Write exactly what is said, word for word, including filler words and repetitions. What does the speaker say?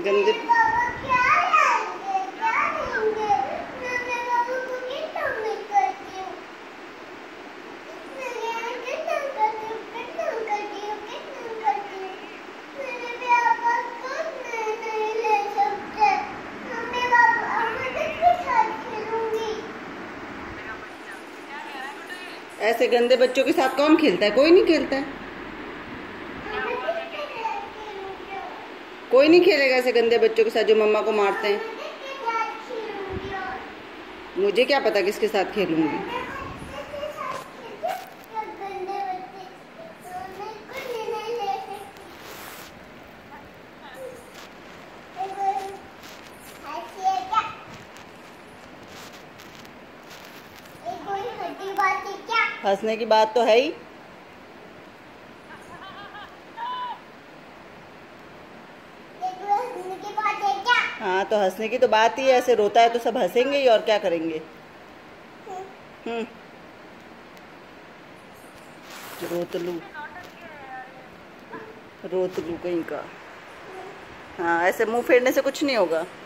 गंदे ऐसे गंदे बच्चों के साथ कौन खेलता है? कोई नहीं खेलता है। कोई नहीं खेलेगा ऐसे गंदे बच्चों के साथ जो मम्मा को मारते हैं। मुझे क्या पता किसके साथ खेलूंगी। हंसने की बात तो है ही। हाँ तो हंसने की तो बात ही है। ऐसे रोता है तो सब हंसेंगे ही, और क्या करेंगे। हम्म रोतलू रोतलू कहीं का। हाँ ऐसे मुंह फेरने से कुछ नहीं होगा।